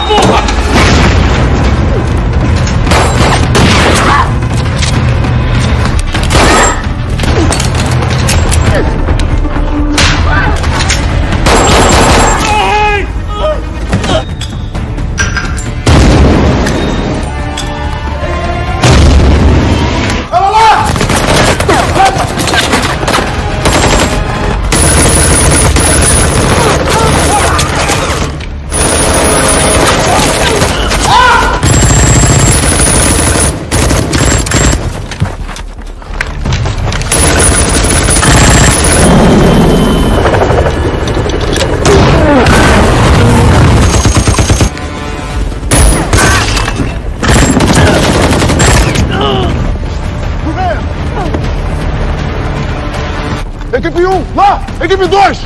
Equipe 1, lá! Equipe 2!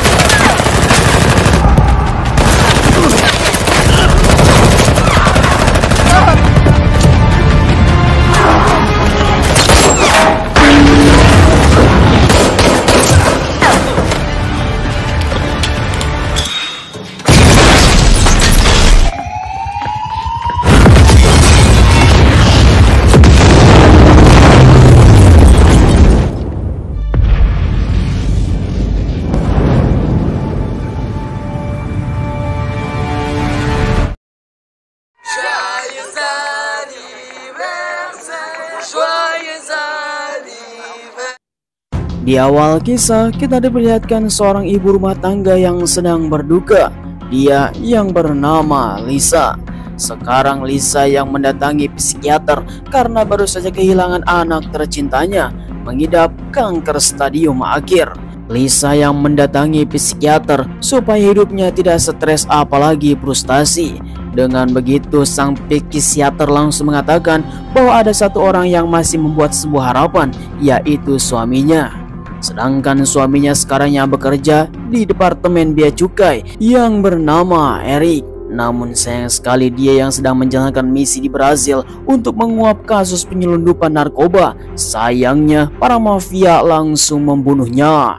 Di awal kisah, kita diperlihatkan seorang ibu rumah tangga yang sedang berduka. Dia yang bernama Lisa. Sekarang Lisa yang mendatangi psikiater karena baru saja kehilangan anak tercintanya, mengidap kanker stadium akhir. Lisa yang mendatangi psikiater supaya hidupnya tidak stres apalagi frustasi. Dengan begitu, sang psikiater langsung mengatakan bahwa ada satu orang yang masih membuat sebuah harapan, yaitu suaminya. Sedangkan suaminya sekarang yang bekerja di departemen bea cukai yang bernama Eric. Namun sayang sekali dia yang sedang menjalankan misi di Brazil untuk menguap kasus penyelundupan narkoba. Sayangnya para mafia langsung membunuhnya.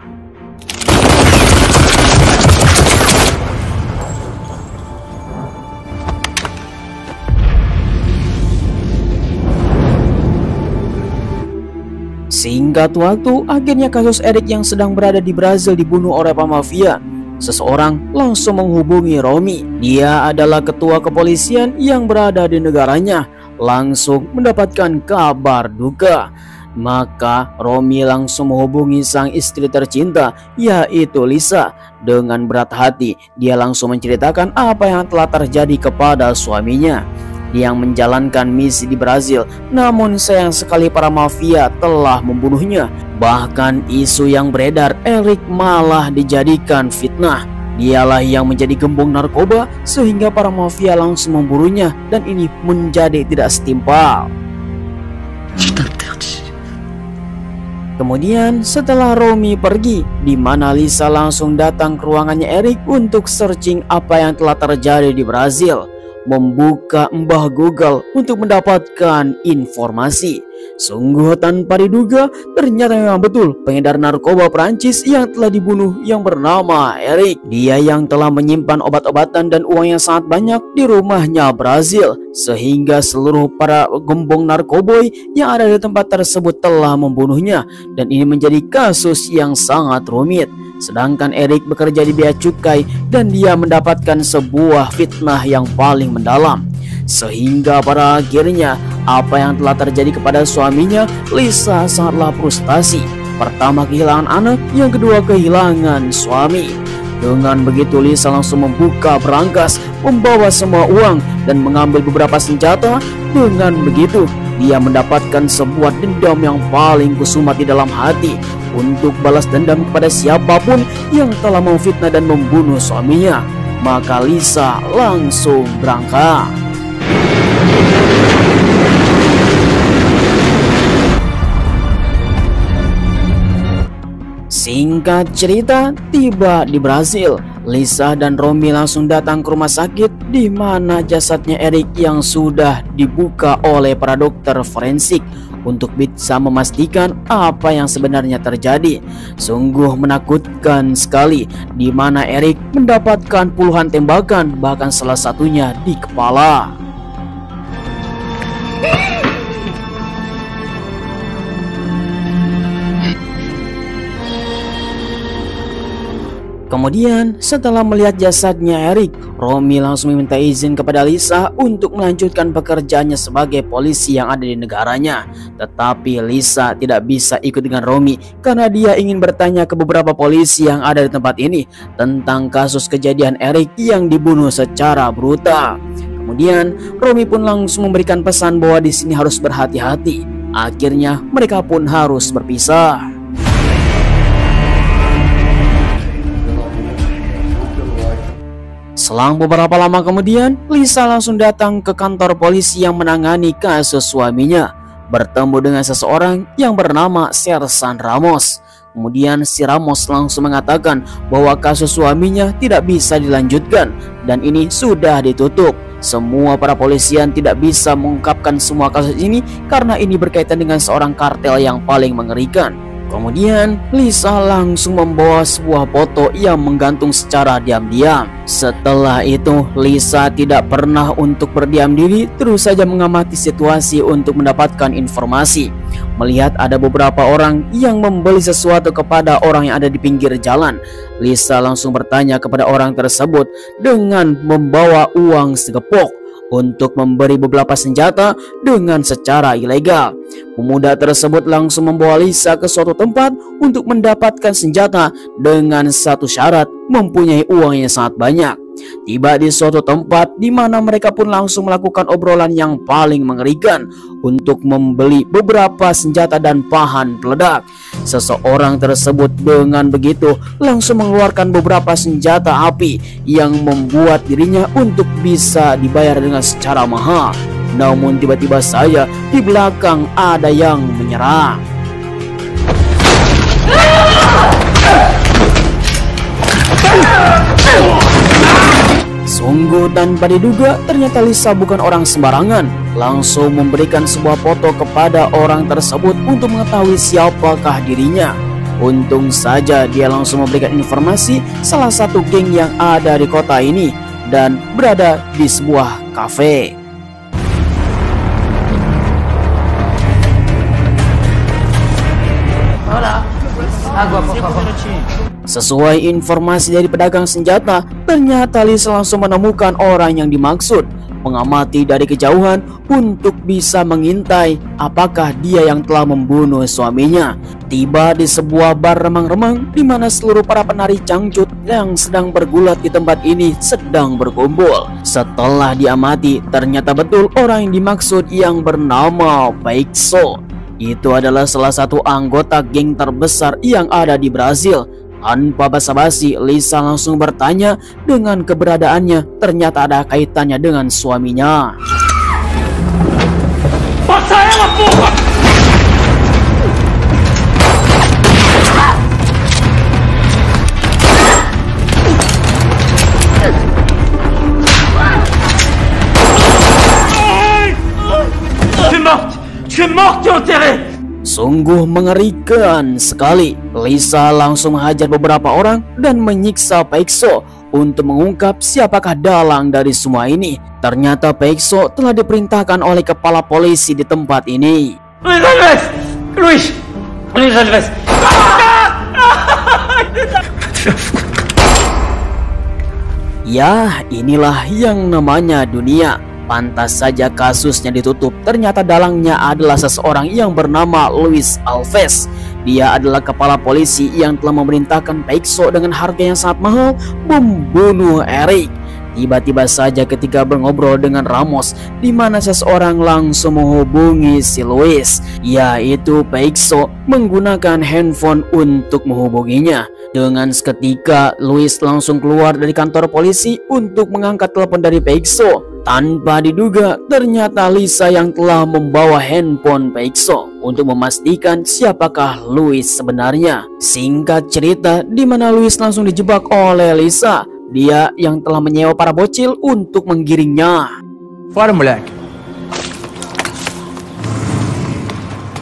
Singkat waktu, akhirnya kasus Eric yang sedang berada di Brazil dibunuh oleh para mafia. Seseorang langsung menghubungi Romy. Dia adalah ketua kepolisian yang berada di negaranya. Langsung mendapatkan kabar duka. Maka Romy langsung menghubungi sang istri tercinta, yaitu Lisa. Dengan berat hati, dia langsung menceritakan apa yang telah terjadi kepada suaminya yang menjalankan misi di Brazil. Namun sayang sekali para mafia telah membunuhnya. Bahkan isu yang beredar, Eric malah dijadikan fitnah. Dialah yang menjadi gembong narkoba sehingga para mafia langsung memburunya, dan ini menjadi tidak setimpal. Kemudian setelah Romy pergi, di mana Lisa langsung datang ke ruangannya Eric untuk searching apa yang telah terjadi di Brazil, membuka mbah Google untuk mendapatkan informasi. Sungguh tanpa diduga, ternyata memang betul pengedar narkoba Prancis yang telah dibunuh yang bernama Eric. Dia yang telah menyimpan obat-obatan dan uang yang sangat banyak di rumahnya Brazil, sehingga seluruh para gembong narkoboy yang ada di tempat tersebut telah membunuhnya. Dan ini menjadi kasus yang sangat rumit. Sedangkan Eric bekerja di bea cukai dan dia mendapatkan sebuah fitnah yang paling mendalam. Sehingga pada akhirnya apa yang telah terjadi kepada suaminya, Lisa sangatlah frustasi. Pertama kehilangan anak, yang kedua kehilangan suami. Dengan begitu Lisa langsung membuka berangkas, membawa semua uang dan mengambil beberapa senjata. Dengan begitu dia mendapatkan sebuah dendam yang paling kusumat di dalam hati untuk balas dendam kepada siapapun yang telah memfitnah dan membunuh suaminya. Maka Lisa langsung berangkat. Singkat cerita, tiba di Brazil, Lisa dan Romy langsung datang ke rumah sakit di mana jasadnya Eric yang sudah dibuka oleh para dokter forensik untuk bisa memastikan apa yang sebenarnya terjadi. Sungguh menakutkan sekali, di mana Eric mendapatkan puluhan tembakan, bahkan salah satunya di kepala. Kemudian setelah melihat jasadnya Eric, Romy langsung meminta izin kepada Lisa untuk melanjutkan pekerjaannya sebagai polisi yang ada di negaranya. Tetapi Lisa tidak bisa ikut dengan Romy karena dia ingin bertanya ke beberapa polisi yang ada di tempat ini tentang kasus kejadian Eric yang dibunuh secara brutal. Kemudian Romy pun langsung memberikan pesan bahwa di sini harus berhati-hati. Akhirnya mereka pun harus berpisah. Selang beberapa lama kemudian, Lisa langsung datang ke kantor polisi yang menangani kasus suaminya, bertemu dengan seseorang yang bernama Sersan Ramos. Kemudian si Ramos langsung mengatakan bahwa kasus suaminya tidak bisa dilanjutkan dan ini sudah ditutup. Semua para polisian tidak bisa mengungkapkan semua kasus ini karena ini berkaitan dengan seorang kartel yang paling mengerikan. Kemudian Lisa langsung membawa sebuah foto yang menggantung secara diam-diam. Setelah itu Lisa tidak pernah untuk berdiam diri, terus saja mengamati situasi untuk mendapatkan informasi. Melihat ada beberapa orang yang membeli sesuatu kepada orang yang ada di pinggir jalan, Lisa langsung bertanya kepada orang tersebut dengan membawa uang segepok untuk memberi beberapa senjata dengan secara ilegal. Pemuda tersebut langsung membawa Lisa ke suatu tempat untuk mendapatkan senjata dengan satu syarat, mempunyai uang yang sangat banyak. Tiba di suatu tempat di mana mereka pun langsung melakukan obrolan yang paling mengerikan untuk membeli beberapa senjata dan bahan peledak. Seseorang tersebut dengan begitu langsung mengeluarkan beberapa senjata api yang membuat dirinya untuk bisa dibayar dengan secara mahal. Namun tiba-tiba saja di belakang ada yang menyerang. Sungguh tanpa diduga, ternyata Lisa bukan orang sembarangan. Langsung memberikan sebuah foto kepada orang tersebut untuk mengetahui siapakah dirinya. Untung saja dia langsung memberikan informasi salah satu geng yang ada di kota ini dan berada di sebuah kafe. Sesuai informasi dari pedagang senjata, ternyata Lisa langsung menemukan orang yang dimaksud. Mengamati dari kejauhan untuk bisa mengintai apakah dia yang telah membunuh suaminya. Tiba di sebuah bar remang-remang di mana seluruh para penari cangcut yang sedang bergulat di tempat ini sedang berkumpul. Setelah diamati, ternyata betul orang yang dimaksud yang bernama Paixo. Itu adalah salah satu anggota geng terbesar yang ada di Brazil. Tanpa basa-basi, Lisa langsung bertanya dengan keberadaannya. Ternyata ada kaitannya dengan suaminya. Sungguh mengerikan sekali. Lisa langsung menghajar beberapa orang dan menyiksa Paixo untuk mengungkap siapakah dalang dari semua ini. Ternyata Paixo telah diperintahkan oleh kepala polisi di tempat ini. Luis Alves. Ya, inilah yang namanya dunia. Pantas saja kasusnya ditutup. Ternyata dalangnya adalah seseorang yang bernama Luis Alves. Dia adalah kepala polisi yang telah memerintahkan Paixo dengan harga yang sangat mahal membunuh Eric. Tiba-tiba saja ketika mengobrol dengan Ramos, di mana seseorang langsung menghubungi si Luis, yaitu Paixo, menggunakan handphone untuk menghubunginya. Dengan seketika Luis langsung keluar dari kantor polisi untuk mengangkat telepon dari Paixo. Tanpa diduga, ternyata Lisa yang telah membawa handphone Paixo untuk memastikan siapakah Luis sebenarnya. Singkat cerita, di mana Luis langsung dijebak oleh Lisa. Dia yang telah menyewa para bocil untuk menggiringnya. Fora, moleque.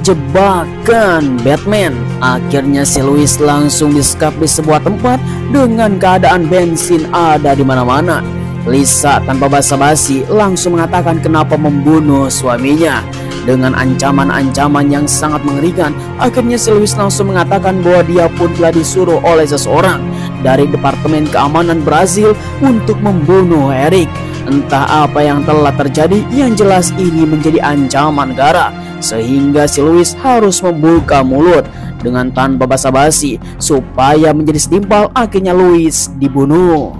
jebakan Batman. Akhirnya si Louis langsung disekap di sebuah tempat dengan keadaan bensin ada di mana-mana. Lisa tanpa basa-basi langsung mengatakan kenapa membunuh suaminya. Dengan ancaman-ancaman yang sangat mengerikan, akhirnya si Louis langsung mengatakan bahwa dia pun telah disuruh oleh seseorang dari Departemen Keamanan Brazil untuk membunuh Eric. Entah apa yang telah terjadi, yang jelas ini menjadi ancaman negara, sehingga si Louis harus membuka mulut. Dengan tanpa basa-basi, supaya menjadi setimpal, akhirnya Louis dibunuh.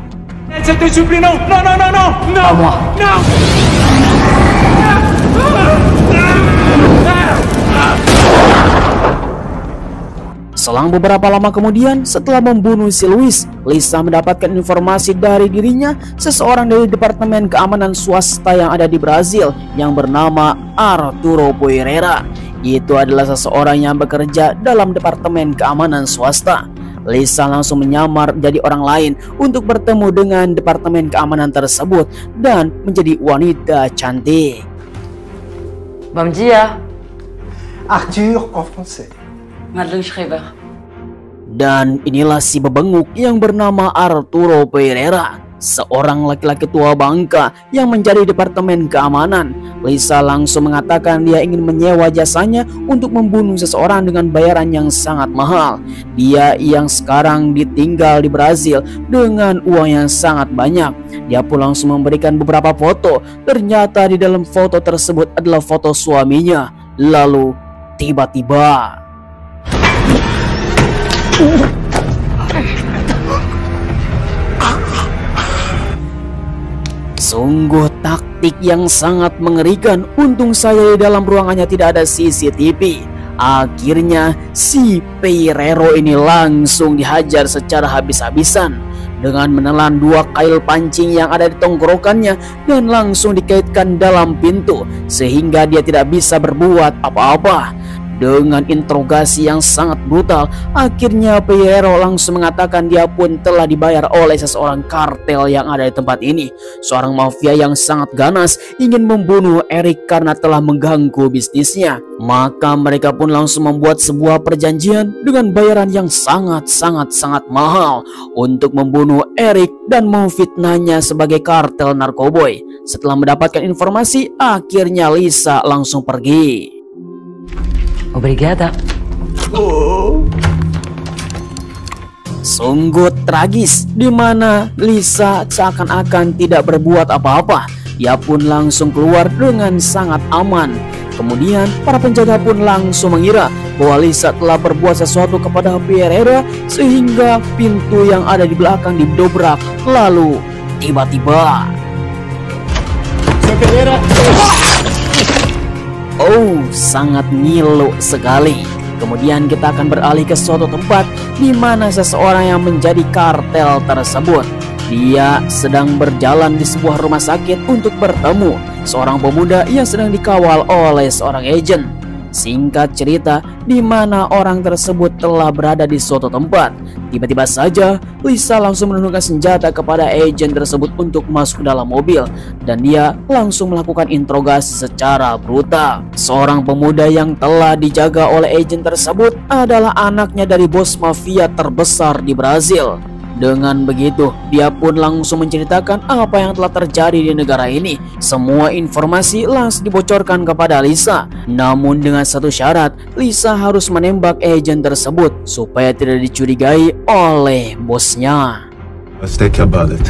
Selang beberapa lama kemudian, setelah membunuh si Louis, Lisa mendapatkan informasi dari dirinya seseorang dari Departemen Keamanan Swasta yang ada di Brazil yang bernama Arturo Pereira. Itu adalah seseorang yang bekerja dalam Departemen Keamanan Swasta. Lisa langsung menyamar jadi orang lain untuk bertemu dengan Departemen Keamanan tersebut dan menjadi wanita cantik. Bom dia. Arthur en français. Madeleine Schreiber. Dan inilah si bebenguk yang bernama Arturo Pereira, seorang laki-laki tua bangka yang menjadi Departemen Keamanan. Lisa langsung mengatakan dia ingin menyewa jasanya untuk membunuh seseorang dengan bayaran yang sangat mahal. Dia yang sekarang ditinggal di Brazil dengan uang yang sangat banyak. Dia pun langsung memberikan beberapa foto. Ternyata di dalam foto tersebut adalah foto suaminya. Lalu tiba-tiba sungguh taktik yang sangat mengerikan. Untung saya di dalam ruangannya tidak ada CCTV. Akhirnya si Pereiro ini langsung dihajar secara habis-habisan dengan menelan 2 kail pancing yang ada di tenggorokannya dan langsung dikaitkan dalam pintu sehingga dia tidak bisa berbuat apa-apa. Dengan interogasi yang sangat brutal, akhirnya Pereiro langsung mengatakan dia pun telah dibayar oleh seseorang kartel yang ada di tempat ini. Seorang mafia yang sangat ganas ingin membunuh Eric karena telah mengganggu bisnisnya. Maka mereka pun langsung membuat sebuah perjanjian dengan bayaran yang sangat mahal untuk membunuh Eric dan memfitnahnya sebagai kartel narkoboy. Setelah mendapatkan informasi, akhirnya Lisa langsung pergi. Obrigada. Sungguh tragis, di mana Lisa seakan-akan tidak berbuat apa-apa. Dia pun langsung keluar dengan sangat aman. Kemudian para penjaga pun langsung mengira bahwa Lisa telah berbuat sesuatu kepada Pereira sehingga pintu yang ada di belakang didobrak. Lalu tiba-tiba oh, sangat ngilu sekali. Kemudian kita akan beralih ke suatu tempat di mana seseorang yang menjadi kartel tersebut, dia sedang berjalan di sebuah rumah sakit untuk bertemu seorang pemuda yang sedang dikawal oleh seorang agen. Singkat cerita, di mana orang tersebut telah berada di suatu tempat. Tiba-tiba saja Lisa langsung menundukkan senjata kepada agen tersebut untuk masuk ke dalam mobil, dan dia langsung melakukan interogasi secara brutal. Seorang pemuda yang telah dijaga oleh agen tersebut adalah anaknya dari bos mafia terbesar di Brazil. Dengan begitu, dia pun langsung menceritakan apa yang telah terjadi di negara ini. Semua informasi langsung dibocorkan kepada Lisa. Namun dengan satu syarat, Lisa harus menembak agen tersebut supaya tidak dicurigai oleh bosnya. Let's take about it.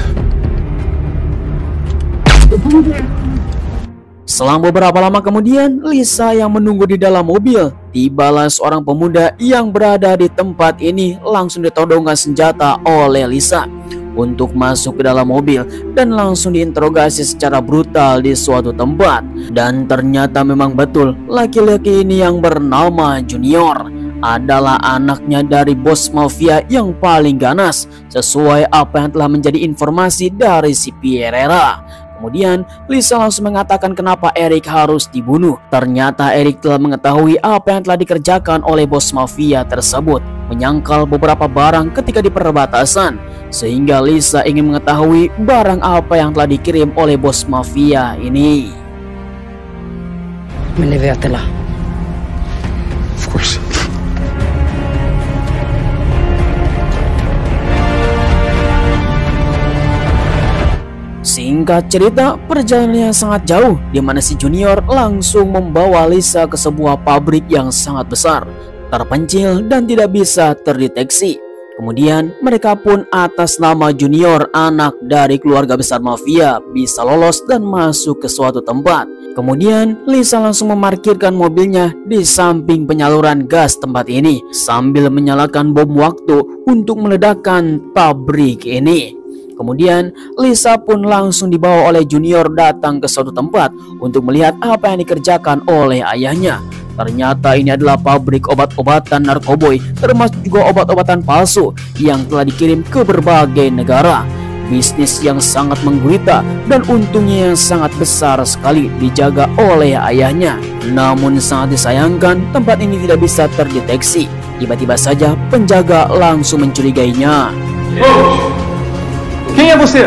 Selang beberapa lama kemudian, Lisa yang menunggu di dalam mobil, tibalah seorang pemuda yang berada di tempat ini langsung ditodongkan senjata oleh Lisa untuk masuk ke dalam mobil dan langsung diinterogasi secara brutal di suatu tempat. Dan ternyata memang betul, laki-laki ini yang bernama Junior adalah anaknya dari bos mafia yang paling ganas, sesuai apa yang telah menjadi informasi dari si Pereira. Kemudian Lisa langsung mengatakan kenapa Eric harus dibunuh. Ternyata Eric telah mengetahui apa yang telah dikerjakan oleh bos mafia tersebut, menyangkal beberapa barang ketika di perbatasan, sehingga Lisa ingin mengetahui barang apa yang telah dikirim oleh bos mafia ini. Me levei até lá. Singkat cerita, perjalanannya sangat jauh di mana si Junior langsung membawa Lisa ke sebuah pabrik yang sangat besar, terpencil dan tidak bisa terdeteksi. Kemudian mereka pun atas nama Junior, anak dari keluarga besar mafia, bisa lolos dan masuk ke suatu tempat. Kemudian Lisa langsung memarkirkan mobilnya di samping penyaluran gas tempat ini sambil menyalakan bom waktu untuk meledakkan pabrik ini. Kemudian Lisa pun langsung dibawa oleh Junior datang ke suatu tempat untuk melihat apa yang dikerjakan oleh ayahnya. Ternyata ini adalah pabrik obat-obatan narkoboy, termasuk juga obat-obatan palsu yang telah dikirim ke berbagai negara. Bisnis yang sangat menggurita dan untungnya yang sangat besar sekali dijaga oleh ayahnya. Namun sangat disayangkan tempat ini tidak bisa terdeteksi. Tiba-tiba saja penjaga langsung mencurigainya. Quem é você?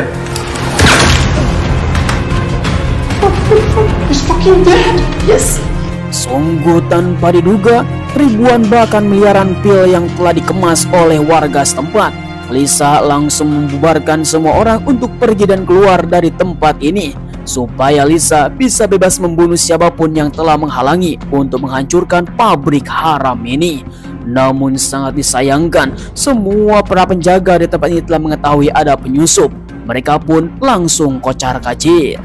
He's fucking dead. Yes. Sungguh tanpa diduga, ribuan bahkan miliaran pil yang telah dikemas oleh warga setempat. Lisa langsung membubarkan semua orang untuk pergi dan keluar dari tempat ini supaya Lisa bisa bebas membunuh siapapun yang telah menghalangi untuk menghancurkan pabrik haram ini. Namun sangat disayangkan, semua para penjaga di tempat ini telah mengetahui ada penyusup. Mereka pun langsung kocar-kacir.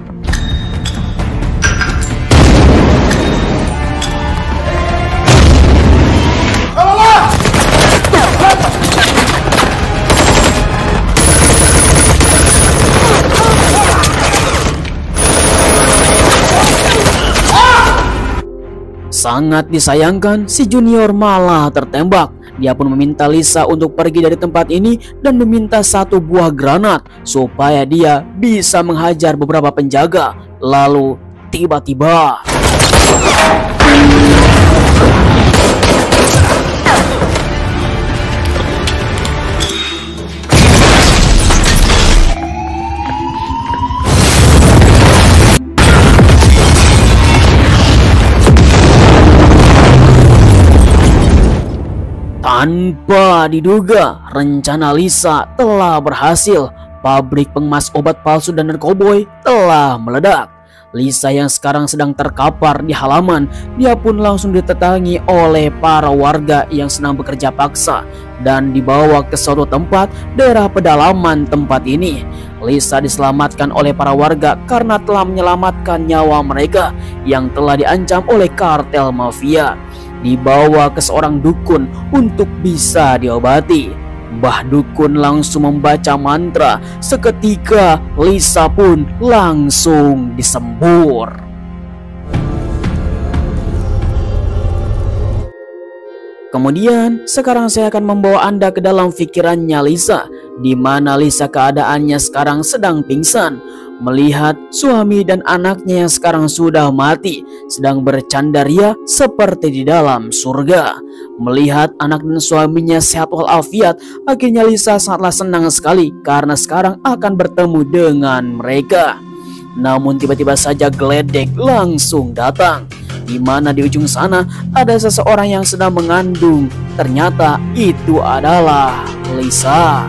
Sangat disayangkan, si Junior malah tertembak. Dia pun meminta Lisa untuk pergi dari tempat ini dan meminta satu buah granat supaya dia bisa menghajar beberapa penjaga. Lalu tiba-tiba tanpa diduga, rencana Lisa telah berhasil. Pabrik pengemas obat palsu dan narkoboy telah meledak. Lisa yang sekarang sedang terkapar di halaman, dia pun langsung ditetangi oleh para warga yang sedang bekerja paksa dan dibawa ke suatu tempat daerah pedalaman tempat ini. Lisa diselamatkan oleh para warga karena telah menyelamatkan nyawa mereka yang telah diancam oleh kartel mafia. Dibawa ke seorang dukun untuk bisa diobati. Mbah dukun langsung membaca mantra. Seketika Lisa pun langsung disembur. Kemudian sekarang saya akan membawa Anda ke dalam pikirannya Lisa, di mana Lisa keadaannya sekarang sedang pingsan. Melihat suami dan anaknya yang sekarang sudah mati sedang bercanda ria seperti di dalam surga. Melihat anak dan suaminya sehat walafiat, akhirnya Lisa sangatlah senang sekali karena sekarang akan bertemu dengan mereka. Namun tiba-tiba saja geledek langsung datang, di mana di ujung sana ada seseorang yang sedang mengandung. Ternyata itu adalah Lisa.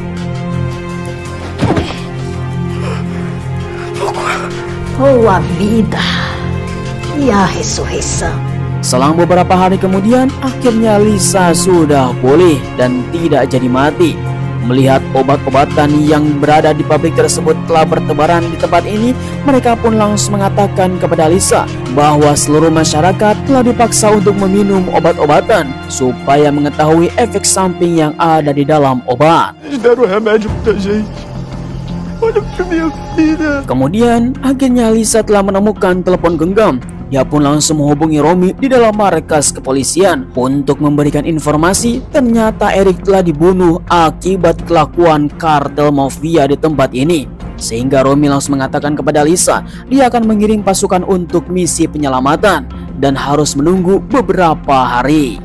Oh, a vida e a ressurreição. Selang beberapa hari kemudian, akhirnya Lisa sudah pulih dan tidak jadi mati. Melihat obat-obatan yang berada di pabrik tersebut telah bertebaran di tempat ini, mereka pun langsung mengatakan kepada Lisa bahwa seluruh masyarakat telah dipaksa untuk meminum obat-obatan supaya mengetahui efek samping yang ada di dalam obat. Deram remédio pra gente. Olha pra minha filha. Kemudian akhirnya Lisa telah menemukan telepon genggam. Dia pun langsung menghubungi Romy di dalam markas kepolisian untuk memberikan informasi. Ternyata Eric telah dibunuh akibat kelakuan kartel mafia di tempat ini. Sehingga Romy langsung mengatakan kepada Lisa dia akan mengirim pasukan untuk misi penyelamatan dan harus menunggu beberapa hari.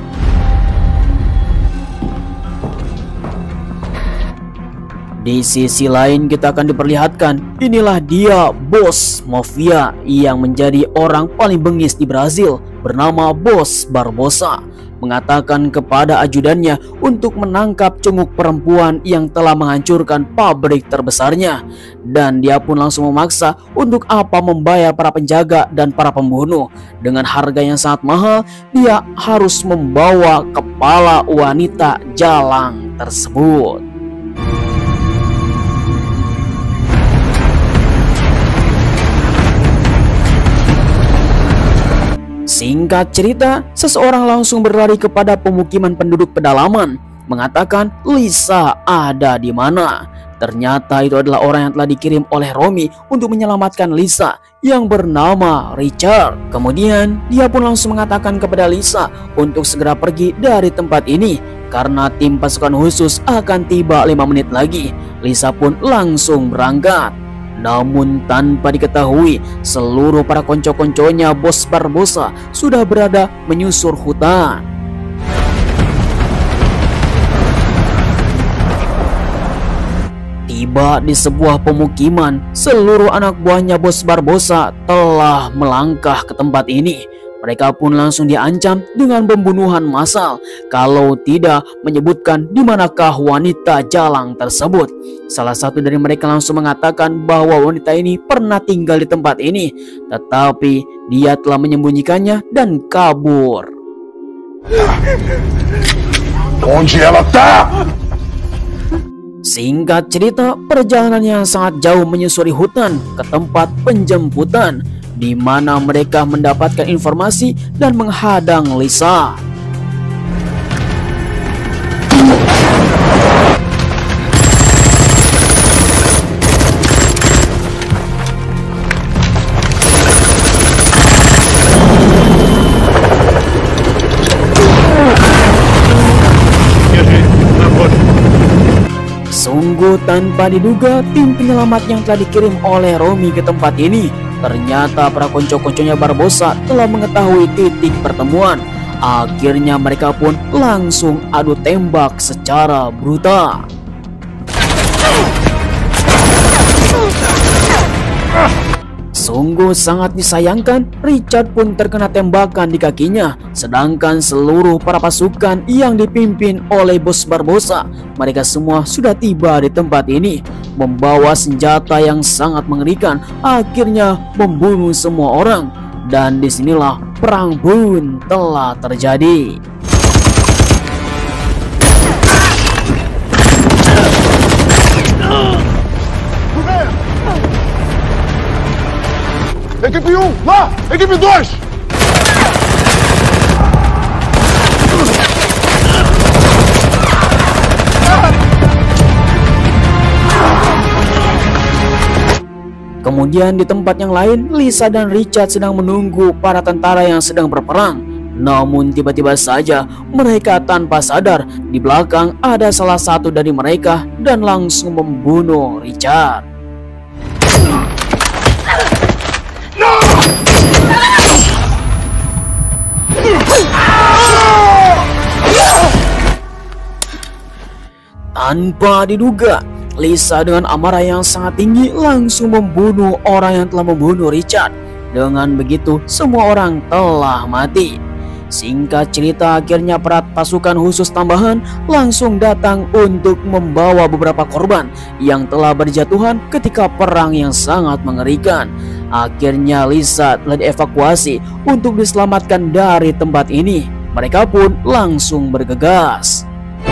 Di sisi lain kita akan diperlihatkan inilah dia bos mafia yang menjadi orang paling bengis di Brazil bernama Bos Barbosa. mengatakan kepada ajudannya untuk menangkap cunguk perempuan yang telah menghancurkan pabrik terbesarnya. Dan dia pun langsung memaksa untuk membayar para penjaga dan para pembunuh. Dengan harga yang sangat mahal, dia harus membawa kepala wanita jalang tersebut. Singkat cerita, seseorang langsung berlari kepada pemukiman penduduk pedalaman, mengatakan Lisa ada di mana. Ternyata itu adalah orang yang telah dikirim oleh Romy untuk menyelamatkan Lisa yang bernama Richard. Kemudian dia pun langsung mengatakan kepada Lisa untuk segera pergi dari tempat ini karena tim pasukan khusus akan tiba 5 menit lagi. Lisa pun langsung berangkat. Namun tanpa diketahui, seluruh para konco-konconya Bos Barbosa sudah berada menyusur hutan. Tiba di sebuah pemukiman, seluruh anak buahnya Bos Barbosa telah melangkah ke tempat ini. Mereka pun langsung diancam dengan pembunuhan massal kalau tidak menyebutkan di manakah wanita jalang tersebut. Salah satu dari mereka langsung mengatakan bahwa wanita ini pernah tinggal di tempat ini, tetapi dia telah menyembunyikannya dan kabur. Singkat cerita, perjalanan yang sangat jauh menyusuri hutan ke tempat penjemputan, di mana mereka mendapatkan informasi dan menghadang Lisa. Sungguh tanpa diduga, tim penyelamat yang telah dikirim oleh Romy ke tempat ini, ternyata para konco-konconya Barbosa telah mengetahui titik pertemuan. Akhirnya mereka pun langsung adu tembak secara brutal. Sungguh sangat disayangkan, Richard pun terkena tembakan di kakinya. Sedangkan seluruh para pasukan yang dipimpin oleh Bos Barbosa, mereka semua sudah tiba di tempat ini, membawa senjata yang sangat mengerikan, akhirnya membunuh semua orang. Dan disinilah perang pun telah terjadi. Equipe 1, lá! Equipe 2! Kemudian di tempat yang lain, Lisa dan Richard sedang menunggu para tentara yang sedang berperang. Namun tiba-tiba saja mereka tanpa sadar di belakang ada salah satu dari mereka dan langsung membunuh Richard. Tanpa diduga, Lisa dengan amarah yang sangat tinggi langsung membunuh orang yang telah membunuh Richard. Dengan begitu, semua orang telah mati. Singkat cerita, akhirnya para pasukan khusus tambahan langsung datang untuk membawa beberapa korban yang telah berjatuhan ketika perang yang sangat mengerikan. Akhirnya Lisa telah dievakuasi untuk diselamatkan dari tempat ini. Mereka pun langsung bergegas.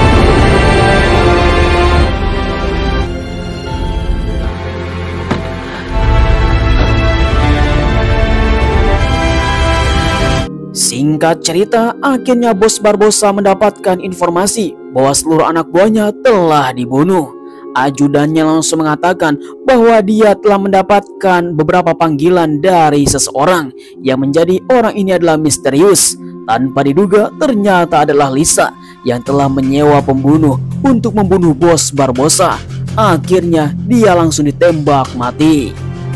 Singkat cerita, akhirnya Bos Barbosa mendapatkan informasi bahwa seluruh anak buahnya telah dibunuh. Ajudannya langsung mengatakan bahwa dia telah mendapatkan beberapa panggilan dari seseorang yang menjadi orang ini adalah misterius. Tanpa diduga, ternyata adalah Lisa yang telah menyewa pembunuh untuk membunuh Bos Barbosa. Akhirnya dia langsung ditembak mati.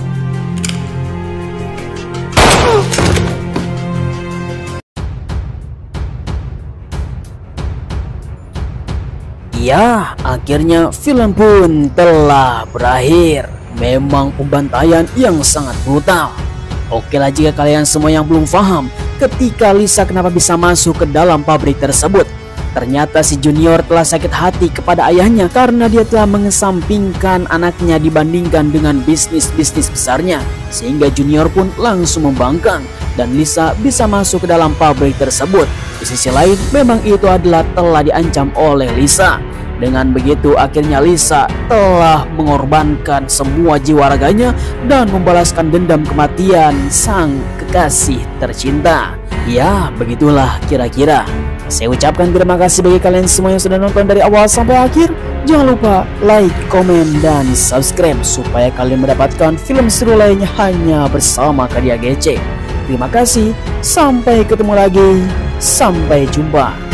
Ya, akhirnya film pun telah berakhir. Memang pembantaian yang sangat brutal. Oke lah, jika kalian semua yang belum paham ketika Lisa kenapa bisa masuk ke dalam pabrik tersebut. Ternyata si Junior telah sakit hati kepada ayahnya karena dia telah mengesampingkan anaknya dibandingkan dengan bisnis-bisnis besarnya. Sehingga Junior pun langsung membangkang dan Lisa bisa masuk ke dalam pabrik tersebut. Di sisi lain, memang itu adalah telah diancam oleh Lisa. Dengan begitu akhirnya Lisa telah mengorbankan semua jiwa raganya dan membalaskan dendam kematian sang kekasih tercinta. Ya, begitulah kira-kira. Saya ucapkan terima kasih bagi kalian semua yang sudah nonton dari awal sampai akhir. Jangan lupa like, komen, dan subscribe supaya kalian mendapatkan film seru lainnya hanya bersama Karya GC. Terima kasih, sampai ketemu lagi, sampai jumpa.